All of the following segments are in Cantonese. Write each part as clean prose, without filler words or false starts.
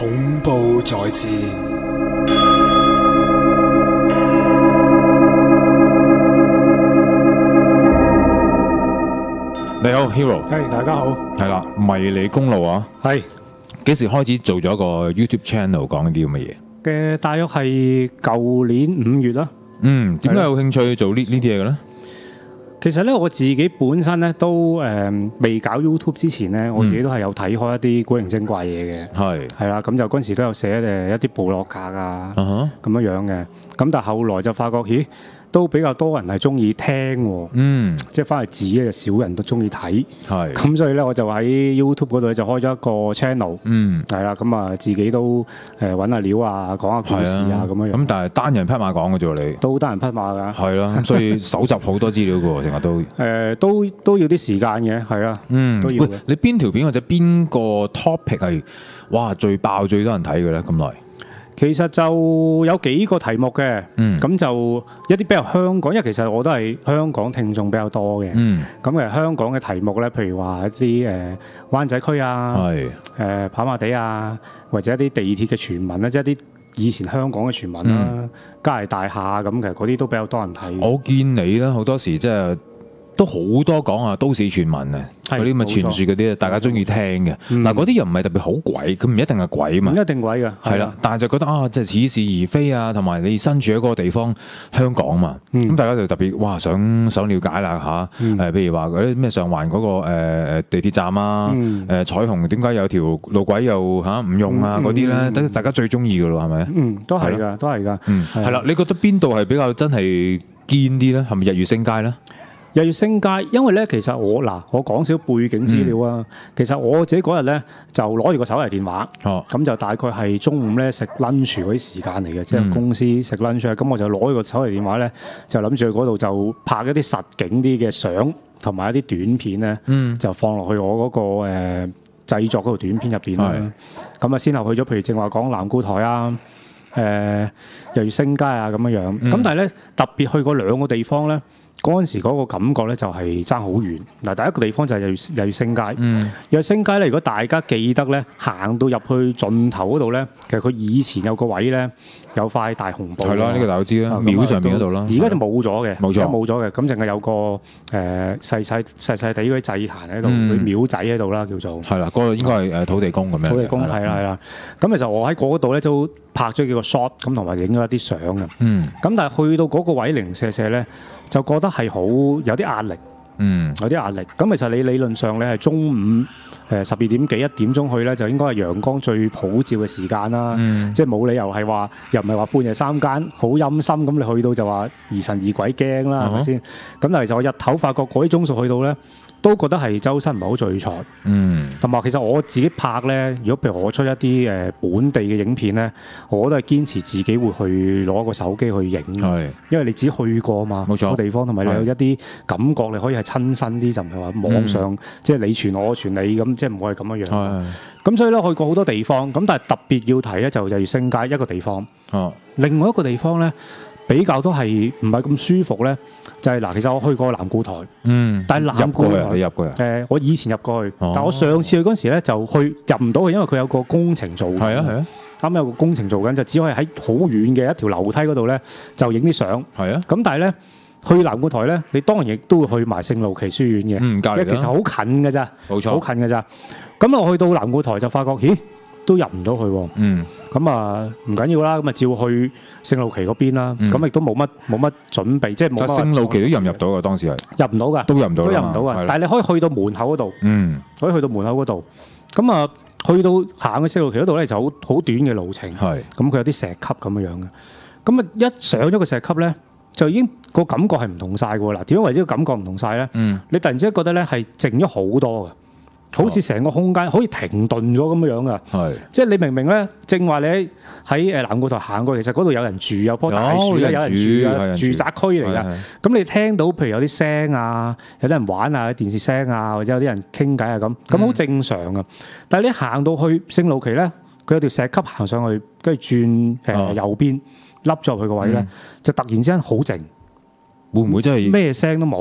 恐怖在線。 你好 ，Hero。 係，大家好。 係啦，迷你公路啊。 係幾時開始做咗個 YouTube channel 講啲咁嘅嘢？ 嘅，大約係舊年5月啦。 點解有興趣做呢啲嘢嘅咧？ 其實咧，我自己本身咧都未搞 YouTube 之前咧，我自己都係有睇開一啲古靈精怪嘢嘅。 係啦，咁就嗰陣時都有寫一啲部落格啊，咁樣嘅。咁但係後來就發覺，咦，都比較多人係中意聽喎。即係翻嚟紙咧，就少人都中意睇。 係。 咁所以咧，我就喺 YouTube 嗰度就開咗一個 channel。係啦，咁啊自己都揾下料啊，講下故事啊咁樣。 咁但係單人匹馬講嘅啫喎，你都單人匹馬㗎。 係啦，咁所以搜集好多資料嘅喎，成日都。 都要啲時間嘅，係啦。都要嘅。 你邊條片或者邊個 topic 係哇最爆最多人睇嘅咧？咁耐？ 其實就有幾個題目嘅，咁就一啲比較香港，因為其實我都係香港聽眾比較多嘅。咁其實香港嘅題目咧，譬如話一啲灣仔區啊，跑馬地啊，或者一啲地鐵嘅傳聞咧，即係一啲以前香港嘅傳聞啦，嘉利大廈咁，其實嗰啲都比較多人睇。 我見你咧好多時即係都好多講啊都市傳聞啊，嗰啲咁嘅傳説嗰啲，大家中意聽嘅。嗱，嗰啲又唔係特別好鬼，佢唔一定係鬼嘛。 唔一定鬼㗎。係啦， 但係就覺得啊，即係似是而非啊，同埋你身處喺嗰個地方香港嘛，咁大家就特別哇想了解啦嚇。譬如話嗰啲咩上環嗰個地鐵站啊，彩虹點解有條路軌又嚇唔用啊嗰啲咧，大家最中意㗎咯，係咪？ 都係㗎，都係㗎。 係啦，你覺得邊度係比較真係堅啲咧？係咪日月星街咧？ 日月星街，因為咧，其實我講少背景資料啊。其實我自己嗰日咧就攞住個手提電話，咁就大概係中午咧食 lunch 嗰啲時間嚟嘅，即係公司食 lunch 啊。咁我就攞住個手提電話咧，就諗住去嗰度就拍一啲實景啲嘅相，同埋一啲短片咧，就放落去我嗰個製作嗰條短片入邊啦。咁啊，先後去咗，譬如正話講南固台啊，日月星街啊咁樣樣。咁但係咧特別去過兩個地方咧。嗰陣時嗰個感覺咧就係爭好遠。嗱，第一個地方就係日月星街。日月星街咧，如果大家記得咧，行到入去盡頭嗰度咧，其實佢以前有個位咧，有塊大紅布。係啦， 呢個大家都知啦，廟上面嗰度啦。 而家就冇咗嘅， 冇咗嘅。咁淨係有個細細地嗰啲祭壇喺度，廟仔喺度啦，叫做。係啦，嗰個應該係土地公咁樣。 土地公係啦。咁其實我喺嗰度咧都拍咗幾個 shot，咁同埋影咗一啲相嘅。咁但係去到嗰個位零舍舍咧，就覺得係好有啲壓力，有啲壓力。咁其實你理論上你係中午12點幾1點鐘去咧，就應該係陽光最普照嘅時間啦。即係冇理由係話，又唔係話半夜三更好陰森咁，你去到就話疑神疑鬼驚啦，係咪先？咁但係就日頭發覺嗰啲鐘數去到咧，都覺得係周身唔係好聚財。同埋其實我自己拍咧，如果譬如我出一啲本地嘅影片咧，我都係堅持自己會去攞個手機去影。因為你自己去過嘛，冇錯，個地方同埋你有一啲感覺，你可以係親身啲，就唔係話網上即係你傳我傳你咁，即係唔會係咁樣樣。咁所以咧去過好多地方，咁但係特別要提咧就日月星街一個地方。另外一個地方咧，比較都係唔係咁舒服咧，就係嗱，其實我去過南固台，但係南固台你入過啊？ 我以前入過去，但我上次去嗰陣時咧就入唔到去，因為佢有個工程做。係啊，啱啱有個工程做緊，就只可以喺好遠嘅一條樓梯嗰度咧就影啲相。係啊，咁但係咧去南固台咧，你當然亦都會去埋聖路奇書院嘅，因為其實好近㗎咋，冇錯，好近㗎咋。咁我去到南固台就發覺，咦？都入唔到去喎。咁啊唔緊要啦，咁啊照去聖路奇嗰邊啦。咁亦都冇乜準備，即係冇乜。聖路奇都入唔到㗎，當時係入唔到㗎， 都入唔到㗎。但係你可以去到門口嗰度，可以去到門口嗰度。咁啊去到行去聖路奇嗰度咧，就好短嘅路程。咁佢有啲石級咁樣嘅。咁啊一上咗個石級咧，就已經個感覺係唔同晒㗎喎。嗱，點樣為之個感覺唔同晒咧？你突然之間覺得咧係靜咗好多㗎。好似成個空間好似停頓咗咁樣噶，即係你明咧，正話你喺南固台行過，其實嗰度有人住，有棵大樹，有人住嘅住宅區嚟噶。咁你聽到譬如有啲聲啊，有啲人玩啊，電視聲啊，或者有啲人傾偈啊咁好正常噶。但係你行到去聖路奇咧，佢有條石級行上去，跟住轉右邊，凹咗入去個位咧，就突然之間好靜， 會唔會真係咩聲都冇？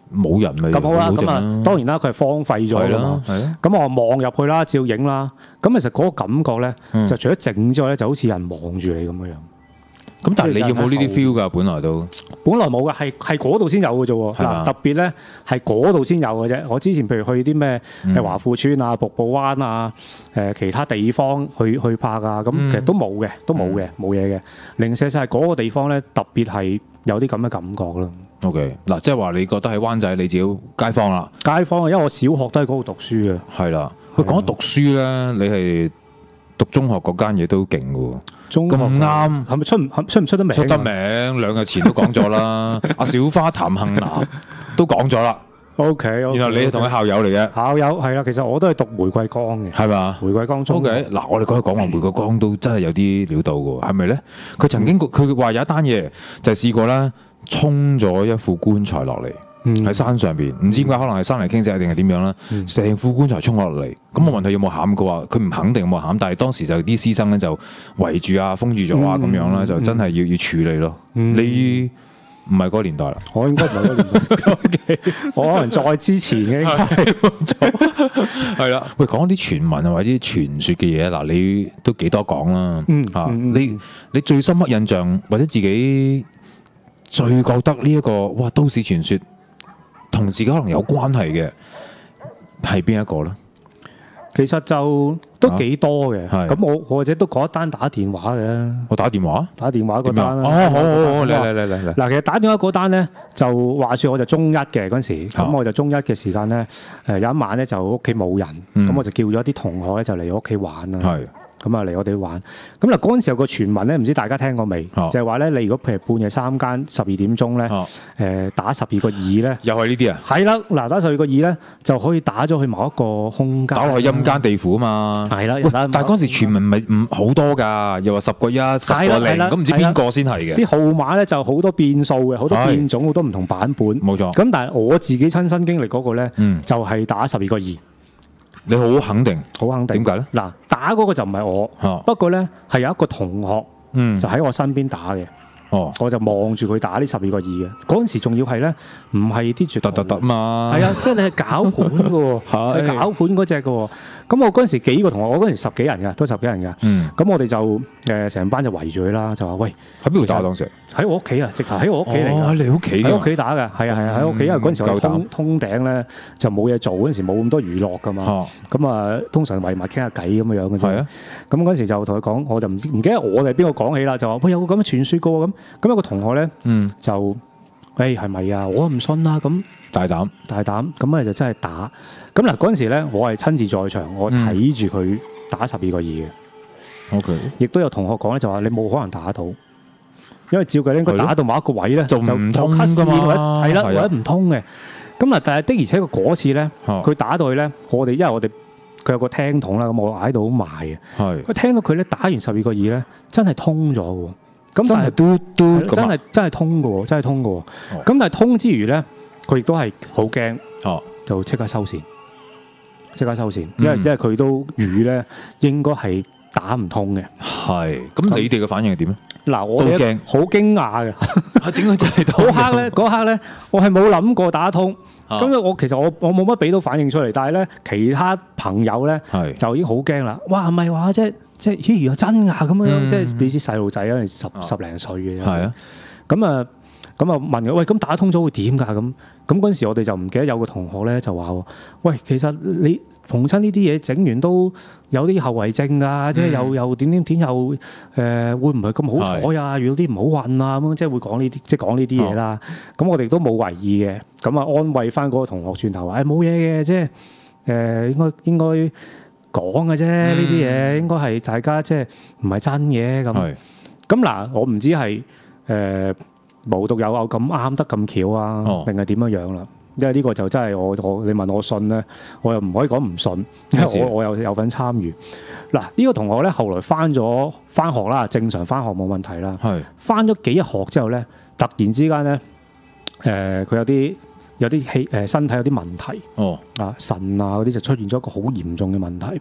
冇人咪咁好啦， 好靜咁啊當然啦，佢係荒廢咗㗎嘛。 係咯。 咁我望入去啦，照影啦。咁其實嗰個感覺咧，就除咗靜之外咧，就好似有人望住你咁樣樣。 咁但係你有冇呢啲 feel 㗎？本來冇㗎，係嗰度先有嘅啫喎。嗱，特別咧係嗰度先有嘅啫。我之前譬如去啲咩華富村啊、瀑布灣啊、其他地方去拍啊，咁其實都冇嘅，冇嘢嘅。零舍係嗰個地方咧，特別係有啲咁嘅感覺咯。 OK，嗱，即係話你覺得喺灣仔你自己街坊啦？街坊啊，因為我小學都喺嗰度讀書嘅。 係啦，喂，講讀書咧，你係讀中學嗰間嘢都勁嘅喎。咁啱， 係咪出唔出得名？ 出得名，2日前都講咗啦。阿小花譚杏娜都講咗啦。 OK， 然後你係同佢校友嚟嘅。校友係啦，其實我都係讀玫瑰崗嘅。 係嘛？ 玫瑰崗中。 OK，嗱，我哋講話玫瑰崗都真係有啲料到嘅喎，係咪咧？佢曾經佢話有一單嘢就係試過啦，沖咗一副棺材落嚟。喺山上邊，唔知點解可能係山泥傾瀉定係點樣啦，成副棺材沖落嚟。咁我問佢有冇餡，佢話佢唔肯定有冇餡，但係當時就啲師生咧就圍住啊、封住咗啊咁樣啦，就真係要處理咯。你唔係嗰個年代啦， 我應該唔係嗰個年代，我可能再之前嘅應該係啦。喂，講啲傳聞啊或者傳說嘅嘢，嗱，你都幾多講啦。你最深刻印象或者自己最覺得呢一個哇都市傳說同自己可能有關係嘅係邊一個咧？ 其實就都幾多嘅。咁我或者都講一單打電話嘅。我打電話嗰單啦。 好，嚟。 嗱，其實打電話嗰單咧，就話說我就中一嘅嗰陣時，咁我就中一嘅時間咧，有一晚咧就屋企冇人，咁我就叫咗啲同學咧就嚟我屋企玩啦。咁啊嚟我哋玩，咁嗱嗰陣時有個傳聞咧，唔知大家聽過未？就係話咧，你如果譬如半夜3更12點鐘咧，打12個2咧， 又係呢啲啊？ 係啦，嗱打12個2咧，就可以打咗去某一個空間， 打落去陰間地府啊嘛。係啦，但係嗰陣時傳聞唔好多㗎，又話10個1、10個0，咁唔知邊個先係嘅？ 啲號碼咧就好多變數嘅，好多變種，好多唔同版本。冇錯。咁但係我自己親身經歷嗰個咧，就係打12個2。 你好肯定？好肯定。點解咧？ 嗱，打嗰個就唔係我，不過咧係有一個同學，就喺我身邊打嘅。我就望住佢打呢12個2嘅。嗰陣時仲要係咧，唔係啲絕突嘛。係啊，即係你係攪盤嘅喎，係攪盤嗰隻嘅喎。咁我嗰陣時幾個同學，我嗰陣時10幾人㗎，都10幾人㗎。咁我哋就成班就圍住佢啦，就話喂，喺邊度打當時？喺我屋企啊，直頭喺我屋企嚟㗎。喺你屋企？喺屋企打㗎，係啊，喺屋企。因為嗰陣時我通頂咧就冇嘢做，嗰陣時冇咁多娛樂㗎嘛。咁啊，通常圍埋傾下偈咁樣嘅啫。係啊。咁嗰陣時就同佢講，我就唔記得我哋邊個講起啦，就話喂有個咁嘅傳說㗎喎咁。咁有個同學咧，就誒係咪啊？我唔信啊！咁大膽，咁咧就真係打。咁嗱嗰陣時咧，我係親自在場，我睇住佢打12個2嘅。OK。亦都有同學講咧，就話你冇可能打到，因為照計應該打到某一個位咧，就唔通㗎嘛。係啦，或者唔通嘅。咁嗱，但係的而且確嗰次咧，佢打到去咧，因為我哋佢有個聽筒啦，咁我喺度好埋嘅。係。佢聽到佢咧打完12個2咧，真係通咗喎。咁真係真係通嘅喎，真係通嘅喎。咁但係通之餘咧，佢亦都係好驚，就即刻收線，因為佢都預咧應該係打唔通嘅。係。咁你哋嘅反應係點咧？嗱，我哋驚，好驚訝嘅。點解真係嗰刻咧，我係冇諗過打通。咁其實我冇乜俾到反應出嚟，但係咧其他朋友咧就已經好驚啦。哇，唔係話即係咦又真㗎咁樣，即係你知細路仔啊，十零歲嘅。係啊。咁啊問佢喂，咁打通咗會點㗎？咁嗰陣時我哋就唔記得有個同學咧就話喎，喂，其實你逢親呢啲嘢整完都有啲後遺症啊，即係又點又會唔會咁好彩啊？遇到啲唔好運啊咁樣，即係會講呢啲即係講呢啲嘢啦。咁我哋都冇為意嘅，咁啊安慰翻嗰個同學轉頭話誒冇嘢嘅，即係應該講嘅啫，呢啲嘢應該係大家即係唔係真嘅咁。咁嗱，我唔知係無獨有偶咁啱得咁巧啊，定係點樣樣啦？因為呢個就真係我你問我信咧，我又唔可以講唔信，因為我有份參與。嗱，呢個同學咧後來翻學啦，正常翻學冇問題啦。係翻咗幾日學之後咧，突然之間咧，佢有啲身體有啲問題。腎啊嗰啲就出現咗一個好嚴重嘅問題。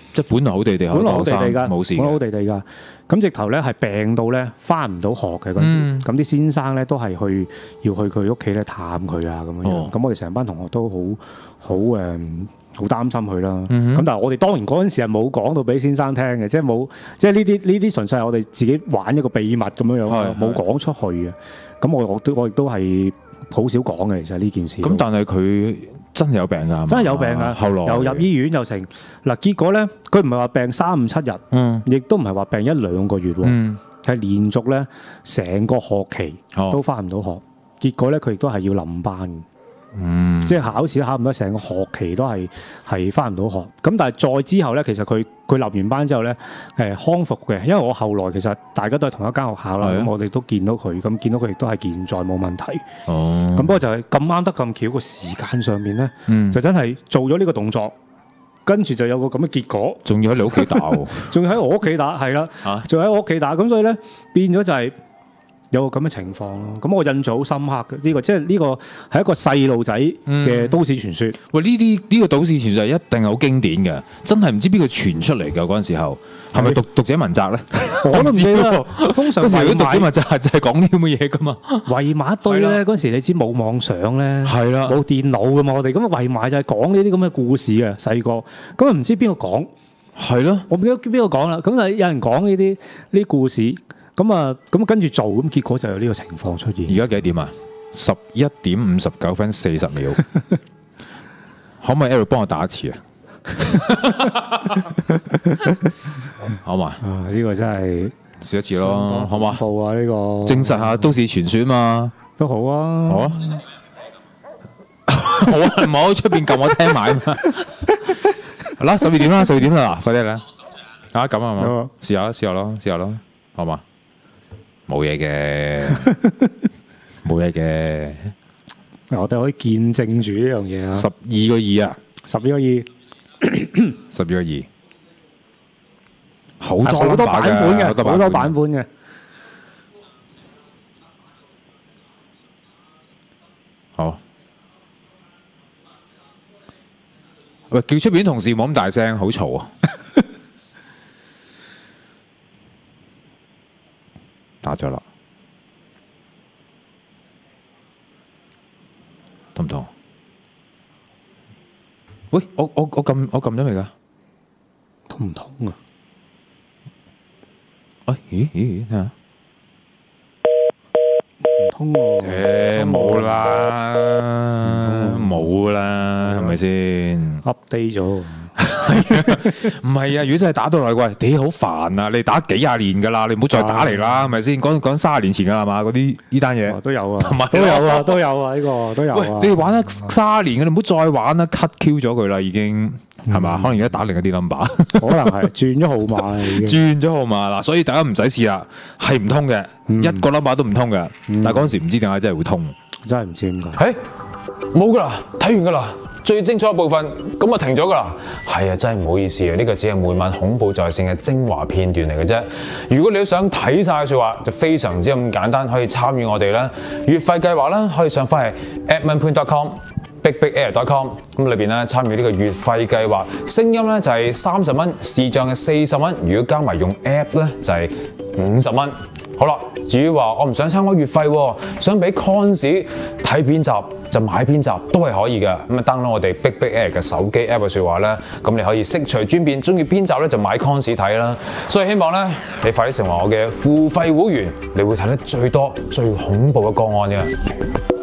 即係本來好地地， 本來好地地㗎， 冇事， 本來好地地㗎。咁直頭咧係病到咧翻唔到學嘅嗰陣時，咁啲先生咧都係要去佢屋企咧探佢啊咁樣。咁我哋成班同學都好擔心佢啦。咁但係我哋當然嗰陣時係冇講到俾先生聽嘅，即係冇，即係呢啲純粹係我哋自己玩一個秘密咁樣樣，冇講出去嘅。咁我亦都係好少講嘅，其實呢件事。 咁但係佢真係有病㗎， 真係有病㗎。 後來又入醫院又成嗱，結果咧佢唔係話病3、5、7日，亦都唔係話病1、2個月喎，係連續咧成個學期都翻唔到學。結果咧佢亦都係要臨班。即係考試考唔到，成個學期都係翻唔到學。咁但係再之後咧，其實佢立完班之後咧，康復嘅。因為我後來其實大家都係同一間學校啦，咁我哋都見到佢，咁見到佢亦都係健在冇問題。咁不過就係咁啱得咁巧，個時間上面咧，就真係做咗呢個動作，跟住就有個咁嘅結果。 仲要喺你屋企打喎， 仲要喺我屋企打，係啦，仲喺我屋企打。咁所以咧變咗就係有個咁嘅情況咯，咁我印象好深刻嘅呢個，即係呢個係一個細路仔嘅都市傳說。 喂，呢個都市傳說係一定係好經典嘅，真係唔知邊個傳出嚟㗎嗰陣時候，係咪讀者文摘咧？ 我都唔知啦。通常嗰時如果讀者文摘就係講呢咁嘅嘢㗎嘛， 圍埋一堆咧。嗰時你知冇網上咧， 係啦， 冇電腦㗎嘛，我哋咁圍埋就係講呢啲咁嘅故事嘅細個。咁啊唔知邊個講？係咯，我唔記得邊個講啦。咁啊有人講呢啲故事。咁跟住做，咁結果就有呢個情況出現。 而家幾點啊？11:59:40。可唔可以 Eric 幫我打一次啊？好嘛？ 呢個真係試一次咯，好嘛？ 報啊呢個， 證實下都市傳說嘛， 都好啊。 好啊，好啊，唔好出邊撳我聽埋啊嘛。好啦，12點啦，快啲啦！啊咁啊嘛，試下咯，好嘛？冇嘢嘅， 我哋可以見證住呢樣嘢啊 ！12個2啊 ！12個2， 12個2，好多版本嘅，好多版本嘅。 好，喂，叫出邊啲同事唔好咁大聲，好嘈啊！打咗啦，痛唔痛？喂，我撳咗未㗎？ 痛唔痛啊？ 哎，咦，睇下， 唔通喎？ 冇啦，係咪先 ？update 咗。 唔係啊！如果真係打到嚟，喂，你好煩啊！你打幾廿年㗎啦，你唔好再打嚟啦，係咪先？講30年前㗎係嘛？嗰啲呢單嘢都有啊，都有啊，呢個都有啊。 喂，你哋玩咗30年嘅，你唔好再玩啦 ，cut Q 咗佢啦，已經係嘛？可能而家打另一啲 number， 可能係轉咗號碼， 轉咗號碼嗱，所以大家唔使試啦，係唔通嘅，一個 number 都唔通嘅。但係嗰陣時唔知點解真係會通， 真係唔知點解。 冇㗎啦，睇完㗎啦。最精彩嘅部分咁啊停咗㗎啦，係啊，真係唔好意思啊，呢個只係每晚恐怖在線嘅精華片段嚟嘅啫。如果你都想睇晒嘅説話，就非常之咁簡單，可以參與我哋啦。月費計劃啦，可以上翻去 adminpoint.com、bigbigair.com 咁裏邊咧參與呢個月費計劃，聲音咧就係30蚊，視像嘅40蚊，如果加埋用 app 咧就係50蚊。好啦，至於話我唔想參加月費，想俾 cons 睇邊集就買邊集都係可以嘅。咁啊 download 我哋 BigBigAir 嘅手機 app 嘅説話咧，咁你可以悉隨尊便，中意邊集咧就買 cons 睇啦。所以希望咧你快啲成為我嘅付費會員，你會睇得最多最恐怖嘅個案嘅。